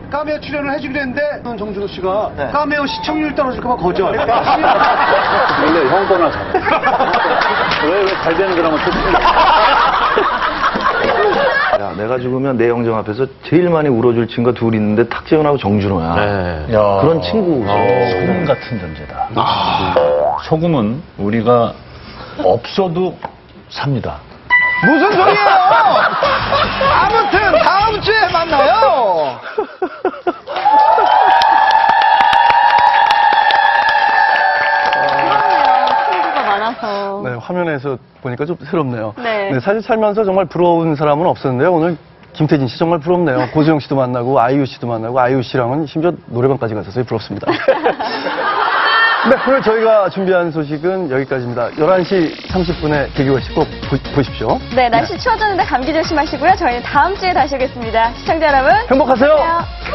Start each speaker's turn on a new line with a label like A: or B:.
A: 카메오 출연을 해주기로 했는데 정준호 씨가
B: 네.
A: 카메오 시청률 떨어질까봐 거절.
C: 원래 형 거나 잘해. 왜 잘 되는 드라마 찾습니까?
D: 야, 내가 죽으면 내 영정 앞에서 제일 많이 울어줄 친구가 둘 있는데 탁재훈하고 정준호야.
C: 네.
D: 그런 친구.
C: 소금 같은 존재다. 소금은 우리가 없어도 삽니다.
A: 무슨 소리예요? 아무튼 다음 주에 만나요.
E: 친구가 많아서.
B: 네, 화면에서 보니까 좀 새롭네요.
E: 네.
B: 사실 살면서 정말 부러운 사람은 없었는데요. 오늘 김태진 씨 정말 부럽네요. 고수영 씨도 만나고 아이유 씨도 만나고 아이유 씨랑은 심지어 노래방까지 갔어요. 부럽습니다. 네, 오늘 저희가 준비한 소식은 여기까지입니다. 11시 30분에 개기워시 꼭 보십시오.
E: 네, 날씨 추워졌는데 감기 조심하시고요. 저희는 다음 주에 다시 오겠습니다. 시청자 여러분.
B: 행복하세요.
E: 안녕.